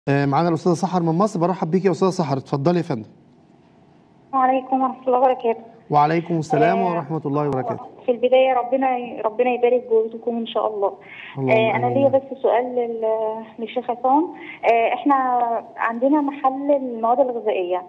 معانا الاستاذه سحر من مصر. برحب بيكي يا استاذه سحر، اتفضلي يا فندم. وعليكم ورحمة الله وبركاته. وعليكم السلام ورحمه الله وبركاته. في البداية ربنا يبارك جهودكم إن شاء الله. أنا ليا بس سؤال للشيخ عصام. إحنا عندنا محل المواد الغذائية.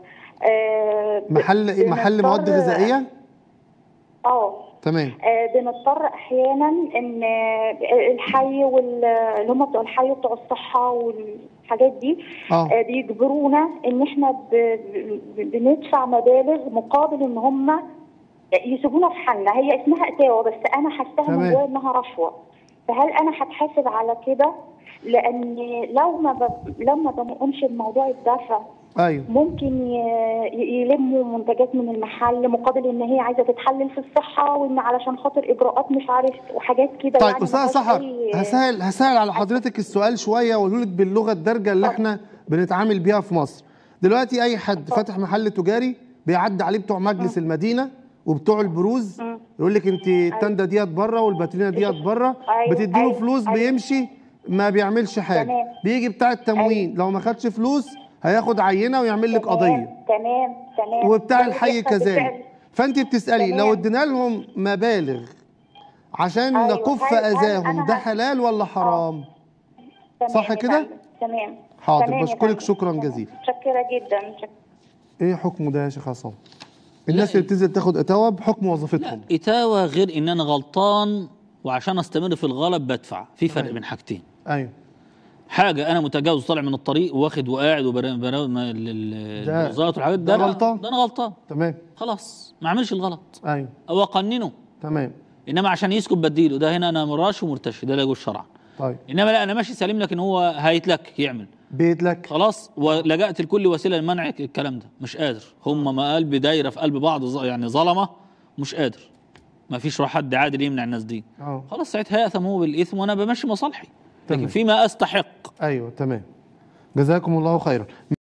محل مواد غذائية؟ تمام. بنضطر احيانا ان الحي اللي هم بتوع الحي وبتوع الصحه والحاجات دي بيجبرونا ان احنا بندفع مبالغ مقابل ان هم يسيبونا في حالنا. هي اسمها اتاوه بس انا حاساها من جوايا انها رشوه. فهل انا هتحاسب على كده؟ لان لو ما بنقومش بموضوع الدفع ممكن يلموا منتجات من المحل مقابل ان هي عايزه تتحلل في الصحه وان علشان خاطر اجراءات مش عارف وحاجات كده. طيب يعني استاذه سحر، هسهل على حضرتك السؤال شويه واقول لك باللغه الدارجه اللي احنا بنتعامل بيها في مصر. دلوقتي اي حد فاتح محل تجاري بيعدي عليه بتوع مجلس المدينه وبتوع البروز يقول لك انت التنده ديت بره والباترينا ديت بره، بتديله فلوس بيمشي ما بيعملش حاجه. بيجي بتاع التموين لو ما خدش فلوس هياخد عينه ويعمل لك قضيه. تمام. وبتاع الحي كذلك. فانت بتسالي لو ادينا لهم مبالغ عشان نكف اذاهم ده حلال ولا حرام؟ صح كده؟ تمام. حاضر، بشكرك شكرا جزيلا. متشكره جدا. ايه حكمه ده يا شيخ عصام؟ الناس اللي بتنزل تاخد اتاوه بحكم وظيفتهم. لا، اتاوه غير ان انا غلطان وعشان استمر في الغلط بدفع. في فرق بين حاجتين. ايوه. حاجه انا متجاوز طالع من الطريق واخد وقاعد الوزارات والحاجات ده غلطان. ده انا غلطان. تمام. خلاص ما اعملش الغلط. ايوه. او اقننه. تمام. انما عشان يسكت بديله ده هنا انا مراش ومرتشي، ده لا يجوز شرعا. طيب. انما لا انا ماشي سليم لكن هو هيتلك يعمل بيتلك خلاص، ولجأت لكل وسيله لمنع الكلام ده. مش قادر، هم ما قلبي دايره في قلب بعض يعني ظلمه، مش قادر. ما فيش حد عادل يمنع الناس دي. خلاص ساعتها يأثم هو بالاثم وانا بمشي مصالحي. لكن فيما استحق. ايوه تمام. جزاكم الله خيرا.